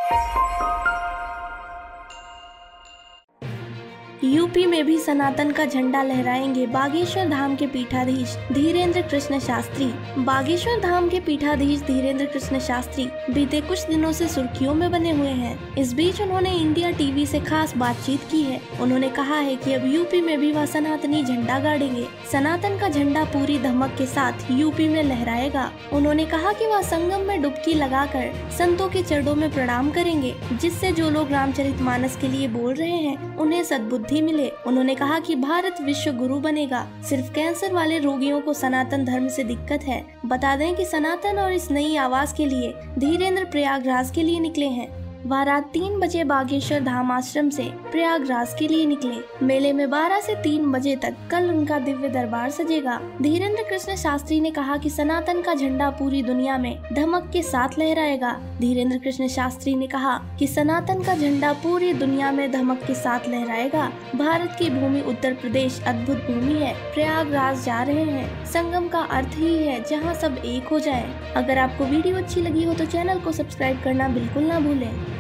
UP में भी सनातन का झंडा लहराएंगे बागेश्वर धाम के पीठाधीश धीरेन्द्र कृष्ण शास्त्री। बागेश्वर धाम के पीठाधीश धीरेन्द्र कृष्ण शास्त्री बीते कुछ दिनों से सुर्खियों में बने हुए हैं। इस बीच उन्होंने इंडिया टीवी से खास बातचीत की है। उन्होंने कहा है कि अब यूपी में भी वह सनातनी झंडा गाड़ेंगे। सनातन का झंडा पूरी धमक के साथ यूपी में लहराएगा। उन्होंने कहा कि वह संगम में डुबकी लगाकर संतों के चरणों में प्रणाम करेंगे, जिससे जो लोग रामचरितमानस के लिए बोल रहे हैं उन्हें सद्बुद्धि मिले। उन्होंने कहा कि भारत विश्व गुरु बनेगा। सिर्फ कैंसर वाले रोगियों को सनातन धर्म से दिक्कत है। बता दें कि सनातन और इस नई आवाज के लिए धीरेन्द्र प्रयागराज के लिए निकले हैं। वह रात 3 बजे बागेश्वर धाम आश्रम से प्रयागराज के लिए निकले। मेले में 12 से 3 बजे तक कल उनका दिव्य दरबार सजेगा। धीरेन्द्र कृष्ण शास्त्री ने कहा कि सनातन का झंडा पूरी दुनिया में धमक के साथ लहराएगा। धीरेन्द्र कृष्ण शास्त्री ने कहा कि सनातन का झंडा पूरी दुनिया में धमक के साथ लहराएगा। भारत की भूमि उत्तर प्रदेश अद्भुत भूमि है। प्रयागराज जा रहे हैं। संगम का अर्थ ही है जहाँ सब एक हो जाए। अगर आपको वीडियो अच्छी लगी हो तो चैनल को सब्सक्राइब करना बिल्कुल ना भूलें।